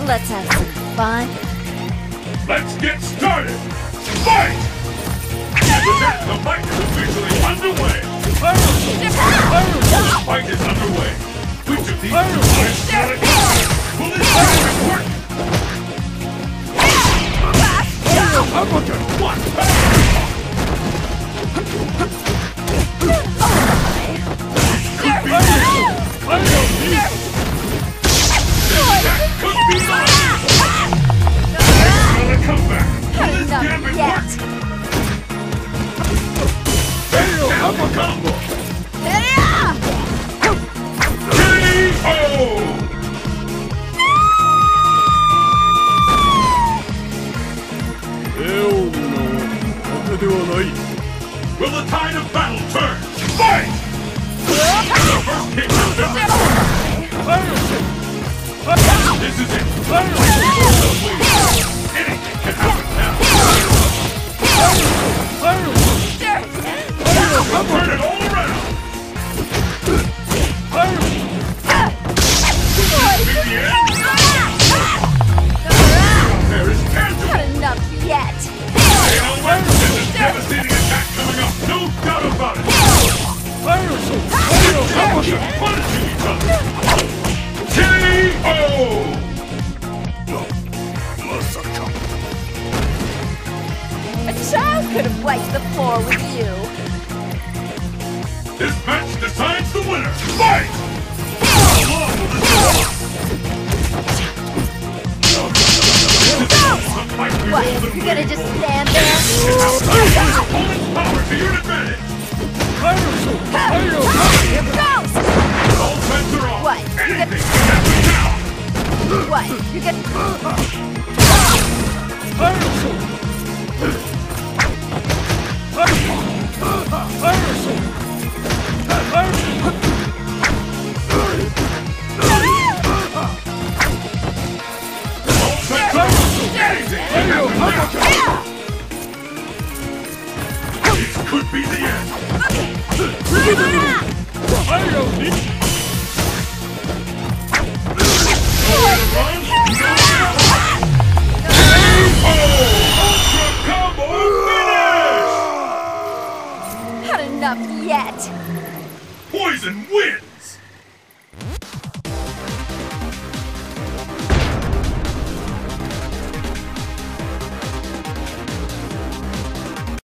Let's have some fun. Let's get started! Fight! The fight is officially underway! The fight is underway! Which of these two fights will it be? Will this be important? One! Could be the comeback! Will this gambit work? Upper combo! K.O. Will the tide of battle turn? Fight! The first kick is done! This is it! Anything can happen now! Turn it all around! There is cancer! Not enough yet. There's a devastating attack coming up! No doubt about it! Punishing each other! K.O. A child could have wiped the floor with you. This match decides the winner! Fight! How long will this go? What, you're gonna just stand there? Opponent's power to your advantage! Here goes! All bets are off! What? Anything can happen now! What, you get... This could be the end! Ultra Combo finish! Not enough yet. Poison wins!